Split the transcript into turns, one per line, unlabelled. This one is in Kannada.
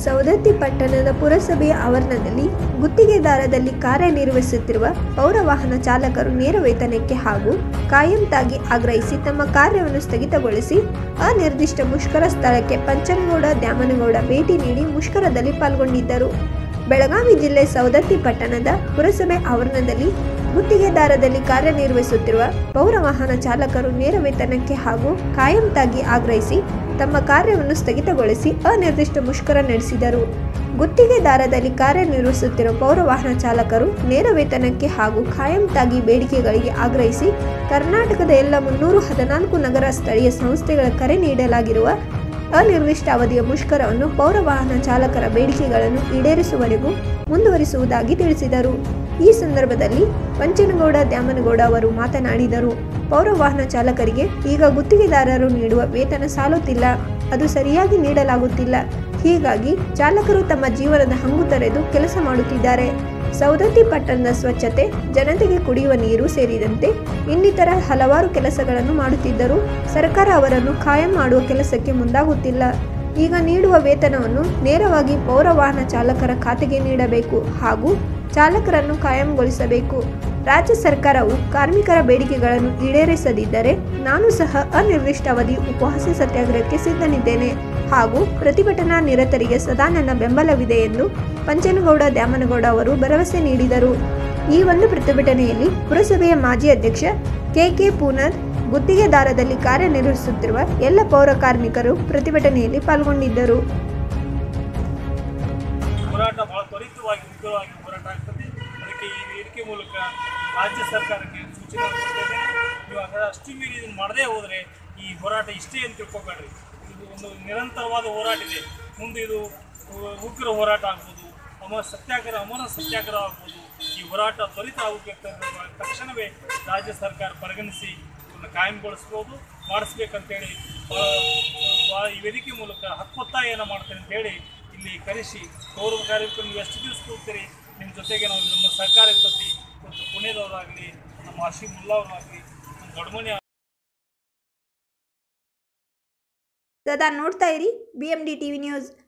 ಸವದತ್ತಿ ಪಟ್ಟಣದ ಪುರಸಭೆಯ ಆವರಣದಲ್ಲಿ ಗುತ್ತಿಗೆದಾರದಲ್ಲಿ ಕಾರ್ಯನಿರ್ವಹಿಸುತ್ತಿರುವ ಪೌರ ವಾಹನ ಚಾಲಕರು ನೇರ ವೇತನಕ್ಕೆ ಹಾಗೂ ಕಾಯಂತಾಗಿ ಆಗ್ರಹಿಸಿ ತಮ್ಮ ಕಾರ್ಯವನ್ನು ಸ್ಥಗಿತಗೊಳಿಸಿ ಅನಿರ್ದಿಷ್ಟ ಮುಷ್ಕರ ಸ್ಥಳಕ್ಕೆ ಪಂಚನಗೌಡ ದ್ಯಾಮನಗೌಡ ಭೇಟಿ ನೀಡಿ ಮುಷ್ಕರದಲ್ಲಿ ಪಾಲ್ಗೊಂಡಿದ್ದರು. ಬೆಳಗಾವಿ ಜಿಲ್ಲೆ ಸವದತ್ತಿ ಪಟ್ಟಣದ ಪುರಸಭೆ ಆವರಣದಲ್ಲಿ ಗುತ್ತಿಗೆದಾರದಲ್ಲಿ ಕಾರ್ಯನಿರ್ವಹಿಸುತ್ತಿರುವ ಪೌರ ವಾಹನ ಚಾಲಕರು ನೇರ ವೇತನಕ್ಕೆ ಹಾಗೂ ಕಾಯಂತಾಗಿ ಆಗ್ರಹಿಸಿ ತಮ್ಮ ಕಾರ್ಯವನ್ನು ಸ್ಥಗಿತಗೊಳಿಸಿ ಅನಿರ್ದಿಷ್ಟ ಮುಷ್ಕರ ನಡೆಸಿದರು. ಗುತ್ತಿಗೆದಾರದಲ್ಲಿ ಕಾರ್ಯನಿರ್ವಹಿಸುತ್ತಿರುವ ಪೌರ ವಾಹನ ಚಾಲಕರು ನೇರ ವೇತನಕ್ಕೆ ಹಾಗೂ ಕಾಯಂತಾಗಿ ಬೇಡಿಕೆಗಳಿಗೆ ಆಗ್ರಹಿಸಿ ಕರ್ನಾಟಕದ ಎಲ್ಲ 314 ನಗರ ಸ್ಥಳೀಯ ಸಂಸ್ಥೆಗಳ ಕರೆ ನೀಡಲಾಗಿರುವ ಅನಿರ್ದಿಷ್ಟ ಅವಧಿಯ ಮುಷ್ಕರವನ್ನು ಪೌರ ವಾಹನ ಚಾಲಕರ ಬೇಡಿಕೆಗಳನ್ನು ಈಡೇರಿಸುವವರೆಗೂ ಮುಂದುವರಿಸುವುದಾಗಿ ತಿಳಿಸಿದರು. ಈ ಸಂದರ್ಭದಲ್ಲಿ ಪಂಚನಗೌಡ ದ್ಯಾಮನಗೌಡ ಅವರು ಮಾತನಾಡಿದರು. ಪೌರ ವಾಹನ ಚಾಲಕರಿಗೆ ಈಗ ಗುತ್ತಿಗೆದಾರರು ನೀಡುವ ವೇತನ ಸಾಲುತ್ತಿಲ್ಲ, ಅದು ಸರಿಯಾಗಿ ನೀಡಲಾಗುತ್ತಿಲ್ಲ. ಹೀಗಾಗಿ ಚಾಲಕರು ತಮ್ಮ ಜೀವನದ ಹಂಗು ತೊರೆದು ಕೆಲಸ ಮಾಡುತ್ತಿದ್ದಾರೆ. ಸವದತ್ತಿ ಪಟ್ಟಣದ ಸ್ವಚ್ಛತೆ, ಜನತೆಗೆ ಕುಡಿಯುವ ನೀರು ಸೇರಿದಂತೆ ಇನ್ನಿತರ ಹಲವಾರು ಕೆಲಸಗಳನ್ನು ಮಾಡುತ್ತಿದ್ದರೂ ಸರ್ಕಾರ ಅವರನ್ನು ಕಾಯಂ ಮಾಡುವ ಕೆಲಸಕ್ಕೆ ಮುಂದಾಗುತ್ತಿಲ್ಲ. ಈಗ ನೀಡುವ ವೇತನವನ್ನು ನೇರವಾಗಿ ಪೌರ ವಾಹನ ಚಾಲಕರ ಖಾತೆಗೆ ನೀಡಬೇಕು ಹಾಗೂ ಚಾಲಕರನ್ನು ಕಾಯಂಗೊಳಿಸಬೇಕು. ರಾಜ್ಯ ಸರ್ಕಾರವು ಕಾರ್ಮಿಕರ ಬೇಡಿಕೆಗಳನ್ನು ಈಡೇರಿಸದಿದ್ದರೆ ನಾನು ಸಹ ಅನಿರ್ದಿಷ್ಟ ಅವಧಿ ಉಪವಾಸ ಸತ್ಯಾಗ್ರಹಕ್ಕೆ ಸಿದ್ಧನಿದ್ದೇನೆ ಹಾಗೂ ಪ್ರತಿಭಟನಾ ನಿರತರಿಗೆ ಸದಾ ನನ್ನ ಬೆಂಬಲವಿದೆ ಎಂದು ಪಂಚನಗೌಡ ದ್ಯಾಮನಗೌಡ ಅವರು ಭರವಸೆ ನೀಡಿದರು. ಈ ಒಂದು ಪ್ರತಿಭಟನೆಯಲ್ಲಿ ಪುರಸಭೆಯ ಮಾಜಿ ಅಧ್ಯಕ್ಷ ಕೆ ಪೂನರ್, ಗುತ್ತಿಗೆದಾರದಲ್ಲಿ ಕಾರ್ಯನಿರ್ವಹಿಸುತ್ತಿರುವ ಎಲ್ಲ ಪೌರ ಕಾರ್ಮಿಕರು ಪ್ರತಿಭಟನೆಯಲ್ಲಿ ಪಾಲ್ಗೊಂಡಿದ್ದರು.
ಹೋರಾಟ ಬಹಳ ತ್ವರಿತವಾಗಿ ಉಗ್ರವಾಗಿ ಹೋರಾಟ ಆಗ್ತದೆ. ಅದಕ್ಕೆ ಈ ವೇದಿಕೆ ಮೂಲಕ ರಾಜ್ಯ ಸರ್ಕಾರಕ್ಕೆ ಸೂಚನೆ ಕೊಡ್ತೇನೆ. ನೀವು ಅಷ್ಟು ಮೀರಿ ಇದನ್ನು ಮಾಡದೇ ಹೋದರೆ ಈ ಹೋರಾಟ ಇಷ್ಟೇ ಅಂತ ತಿಳ್ಕೊಬೇಡ್ರಿ. ಇದು ಒಂದು ನಿರಂತರವಾದ ಹೋರಾಟ ಇದೆ. ಮುಂದೆ ಇದು ಉಗ್ರ ಹೋರಾಟ ಆಗ್ಬೋದು, ಅಮರ ಸತ್ಯಾಗ್ರಹ ಆಗ್ಬೋದು. ಈ ಹೋರಾಟ ತ್ವರಿತ ಆಗಬೇಕು. ತಕ್ಷಣವೇ ರಾಜ್ಯ ಸರ್ಕಾರ ಪರಿಗಣಿಸಿ ಇದನ್ನು ಕಾಯಂಗೊಳಿಸ್ಬೋದು, ಮಾಡಿಸ್ಬೇಕಂತೇಳಿ ಈ ವೇದಿಕೆ ಮೂಲಕ ಹಕ್ಕೊತ್ತಾಯನ ಮಾಡ್ತೇನೆ ಅಂತೇಳಿ ಇಲ್ಲಿ ಕರೆಸಿ ಪೌರ ಕಾರ್ಮಿಕರು ನೀವು ಎಷ್ಟು ದಿವಸ ಕೂಗ್ತೀರಿ, ನಿಮ್ಮ ಜೊತೆಗೆ ನಾವು ನಮ್ಮ ಸರ್ಕಾರ ಇರ್ತತಿ. ಇವತ್ತು ಪುಣೆದವರಾಗಲಿ, ನಮ್ಮ ಹಶೀಂ ಮುಲ್ಲಾ ಅವರಾಗಲಿ, ನಮ್ಮ ದೊಡ್ಡಮನಿ
ಸದಾ ನೋಡ್ತಾ ಇರಿ BMD TV ನ್ಯೂಸ್.